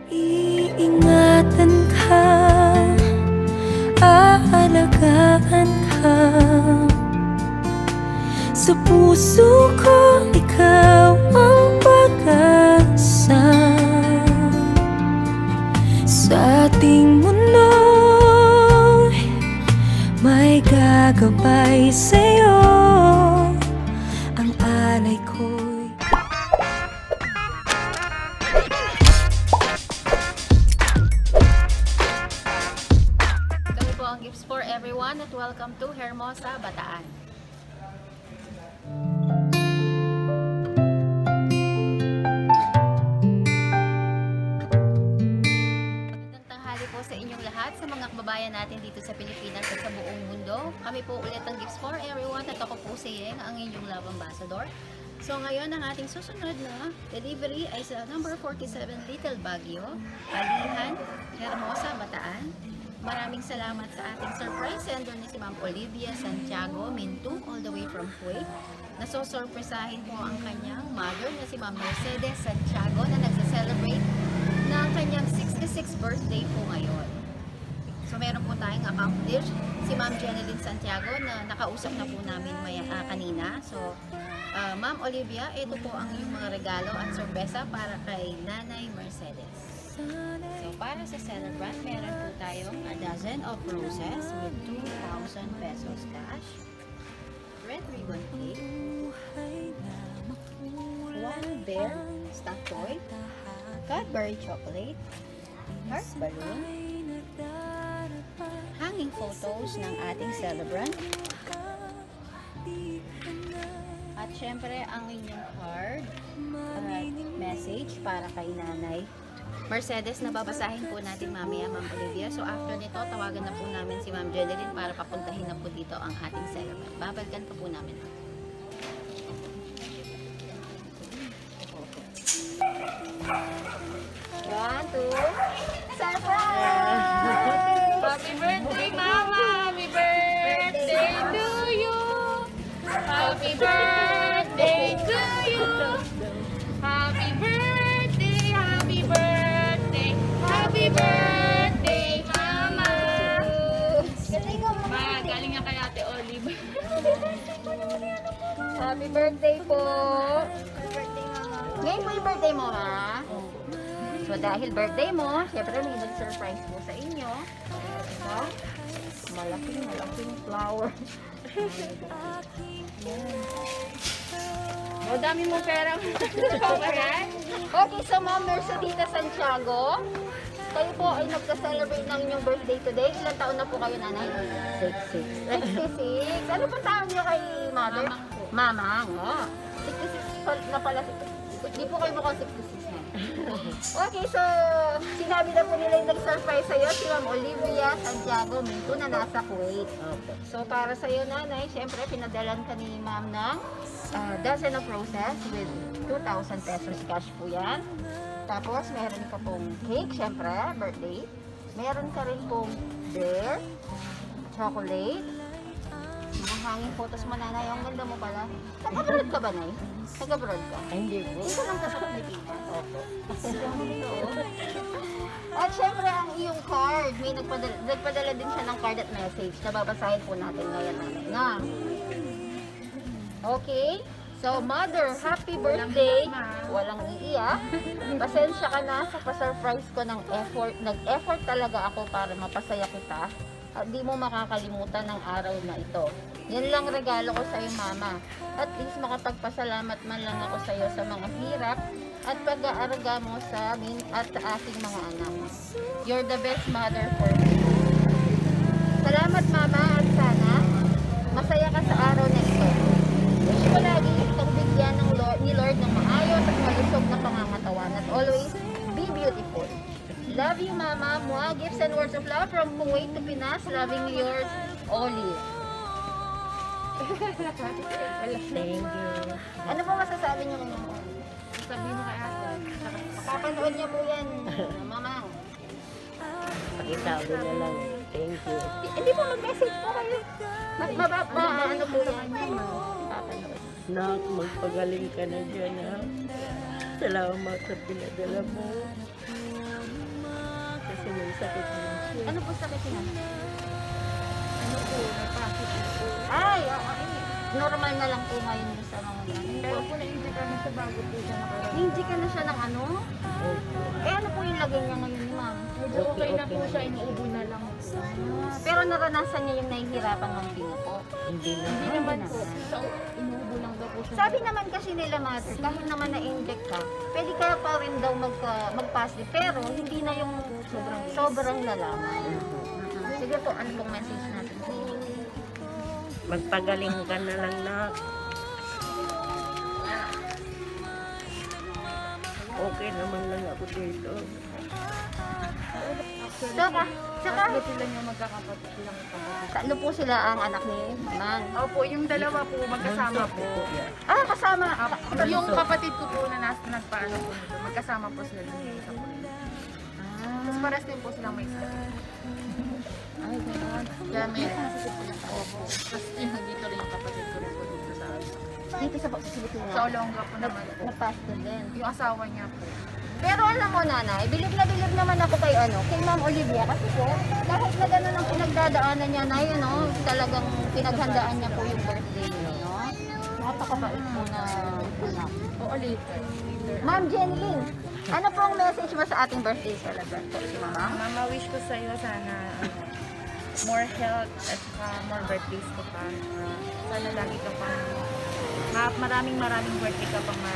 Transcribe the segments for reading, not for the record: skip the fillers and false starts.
Iingatan ka, aalagaan ka. Sa puso ko, ikaw ang pag-asa. Sa ating mundo, may gagabay sa'yo. Ang alay ko'y kami po ang Gifts for Everyone at welcome to Hermosa, Bataan. Sa inyong lahat, sa mga kababayan natin dito sa Pilipinas at sa buong mundo. Kami po ulit ang Gifts for Everyone at ako po si Yeng, ang inyong love ambassador. So ngayon ang ating susunod na delivery ay sa number 47 Little Baguio, Alihan, Hermosa, Bataan. Maraming salamat sa ating surprise sender ni si Ma'am Olivia Santiago Mintu, all the way from Kuwait. Nasosorpresahin po ang kanyang mother na si Ma'am Mercedes Santiago na nagsa-celebrate ng kanyang 66th birthday po ngayon. So meron po tayong accomplished si Ma'am Jeneline Santiago na nakausap na po namin kanina. So Ma'am Olivia, ito po ang iyong mga regalo at sorpresa para kay Nanay Mercedes. So para sa celebrant, meron po tayong a dozen of roses with 2,000 pesos cash, red ribbon cake, one bear stuffed toy, Cadbury chocolate, heart balloon, hanging photos ng ating celebrant, at syempre ang inyong card at message para kay Nanay Mercedes na babasahin po natin mamaya, Ma'am Olivia. So after nito, tawagan na po namin si Ma'am Jeneline para papuntahin na po dito ang ating celebrant. Babalikan pa po namin. One, two, surprise! Happy birthday, Mama! Happy birthday to you! Happy birthday to you! Happy birthday! Happy birthday! Happy birthday, Mama! Galing nga kay Ate Olive. Happy birthday po! Ngayon po yung birthday mo, ha? So dahil birthday mo, syempre may nag-surprise po sa inyo. Ito, malaking flower. O, dami mo perang. Okay, so Ma'am Mercedes Santiago, kayo po ay nagka-celebrate ng inyong birthday today. Ilang taon na po kayo, Nanay? 66. Ano po tawag niyo kay Mother? Mamang. Oh. 66 na pala. Hindi po kayo mukhang 66 na. Okay, so sinabi na po nila yung nag-surprise sa'yo, si Ma'am Olivia Santiago Mintu na nasa Kuwait. So para sa'yo, Nanay, syempre pinadalan ka ni Ma'am ng dozen of roses with 2,000 pesos cash po yan. Tapos meron ka pong cake, syempre, birthday. Meron ka rin pong bear, chocolate, mga hanging photos mo, Nanay. Ang ganda mo pala. Nag-abroad ka ba, Nay? Nag-abroad ka? Hindi po. Dito lang ka sa Pilipinas. Opo. At syempre ang iyong card, may nagpadala din siya ng card at message na babasahin po natin ngayon, Nanay. Na. Okay? So, Mother, happy birthday! Walang iiyak. Pasensya ka na sa pa-surprise ko ng effort. Nag-effort talaga ako para mapasaya kita. At di mo makakalimutan ng araw na ito. Yan lang regalo ko sa iyo, Mama. At least makapagpasalamat man lang ako sa iyo sa mga hirap at pag-aaraga mo sa amin at sa aking mga anak. You're the best mother for me. Salamat, Mama, at sana masaya ka sa araw na ito. Wish ko lagi itong bigyan ng ni Lord ng maayos at malusog na pangangatawan at always be beautiful. Love you, Mama. Mua, gifts and words of love from Kuwait to Pinas. Loving yours, Olive. Thank you. Ano po masasabi niyo kay Mama? Sabihin mo kay Ate. Papanood niyo po yan, Mama. Pakisabi na lang. Thank you. Hindi po mag-message po kayo. Ano po yan? Papanood. Nak, magpagaling ka na dyan, ha? Salamat sa pinadala mo. sakit niya. Ano po sakit niya? Ano po, napakit po. Ay, normal na lang po ngayon sa mga yan. Pero po na-inject kami sa bago po siya nakaraan. Hindi ka na siya ng ano? Opo. Eh ano po yung lagay niya ngayon ni ma'am? Medyo okay na po siya, inuubo na lang. Pero naranasan niya yung nahihirapan ng pingo po. Hindi na. Hindi naman po. So, inuubo lang daw po siya. Sabi naman kasi nila mother, kahit naman na-inject ka, pwede ka pa rin daw mag-positive. Pero hindi na yung sobrang nalaman. Sige po, ano pong message natin? Magpagaling ka na lang na. Okay naman lang ako dito. Tsaka, Tatlo sila niya magkakapatid lang. tatlo po sila ang anak ni Man. Opo, yung dalawa po magkasama po. Ah, kasama. Yung kapatid ko po na nagpaano po nito, magkasama po sila ng isa po. Tapos pares din po silang may sakit. Ay, gano'n. Kaya may opo. Tapos yung dito rin yung kapatid ko rin po dito sa Dito sa Pilipinas. Sa Olonga po naman po. Na-positive din. Yung asawa niya po. Pero alam mo nanay, bilib na bilib naman ako kay kay Ma'am Olivia kasi po, kahit na gano'n ang pinagdadaanan niya na yun, no, talagang pinaghandaan niya po yung birthday niya, no? Napakabait po na anak. Oo, later. Ma'am Jenny Lynn, ano po ang message mo sa ating birthday celebrant po si Mama? Mama, wish ko sa iyo sana more health at more birthdays ko pa. Sana lagi ka pang maraming birthday ka pang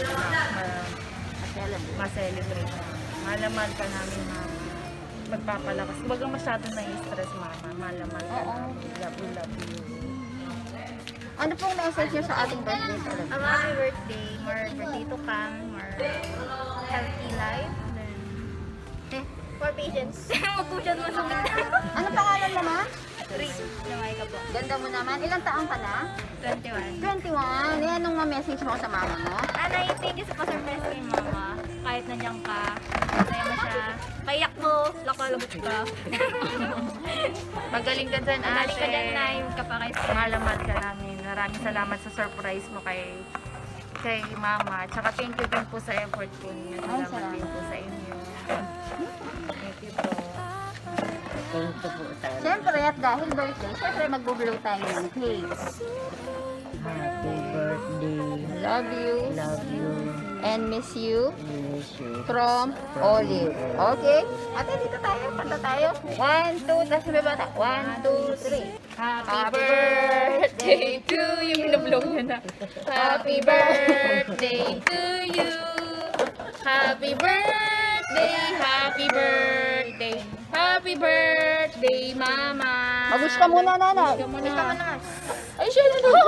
ma-celebrate. Malaman ka namin, Mama. Magpapalakas. Huwag kang masyado na-stress, Mama. Malaman ka namin. Love you. Ano pong message niyo sa ating birthday celebrant? Happy birthday. More birthday to come. More healthy life. Then, more patience. Magpusyad mo sa mga. Ano pangalan mo, Ma? Three. Namay ka po. Ganda mo naman. Ilang taon ka na? 21. 21. Yan ang message mo sa mama mo. Anay, thank you sa pa-surprise kay Mama. Kahit nandiyan ka, masaya mo siya. Kayak mo, lakalabot ka. Magaling ka dyan, ate. Magaling ka dyan, Nay. Kapakay. Malamat ka namin. Maraming salamat sa surprise mo kay Mama. Tsaka thank you din po sa effort ko niyo. Salamat din po sa inyo. Thank you po. Thank you po sana. Siyempre, at dahil birthday, siyempre mag-blow tayo ng cake. Happy birthday. Love you. Love you. And miss you. Miss you. From Olive. Okay? Ate, dito tayo. Punta tayo. 1, 2, tapos may bata. 1, 2, 3. Happy birthday to you. Binablow niya na. Happy birthday to you. Happy birthday. Happy birthday. Happy birthday, Mama. Mag-wish ka muna, nanay. Wish ka muna. Ay, siya na no.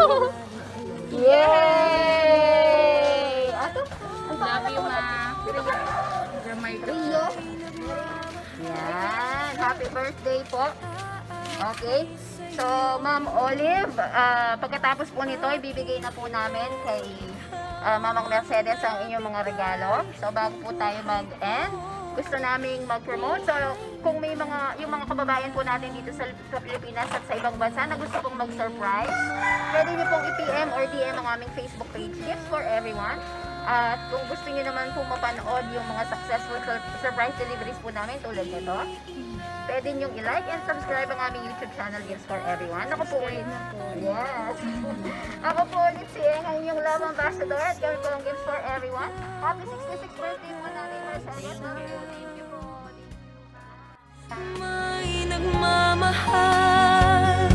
Yay! Ato, ang Love pangalan you, mo? Ma. Jamaica. Rio. Yan. Happy birthday po. Okay. So, Ma'am Olive, pagkatapos po nito, ibibigay na po namin kay Mamang Mercedes ang inyong mga regalo. So, bago po tayo mag-end, gusto naming mag-promote. So, kung may yung mga kababayan po natin dito sa Pilipinas at sa ibang bansa na gusto pong mag-surprise, pwede niyo pong i-PM or DM ang aming Facebook page, Gifts for Everyone. At kung gusto niyo naman pong mapanood yung mga successful surprise deliveries po namin tulad nito, pwede niyong i-like and subscribe ang aming YouTube channel, Gifts for Everyone. Ako po ulit. Yes. Ako po ulit si ang inyong love ambassador at kami po ang Gifts for Everyone. Happy 66th birthday po namin, Mercedes. Thank you po. May nagmamahal,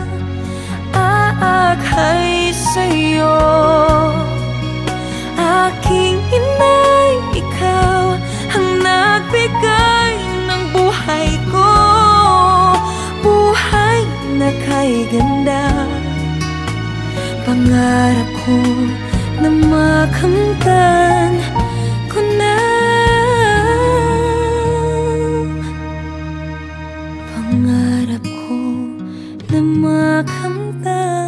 aakay sa'yo. Aking inay, ikaw ang nagbigay ng buhay ko. Buhay na kay ganda, pangarap ko na makamtan ko na. Pangarap ko na makamtan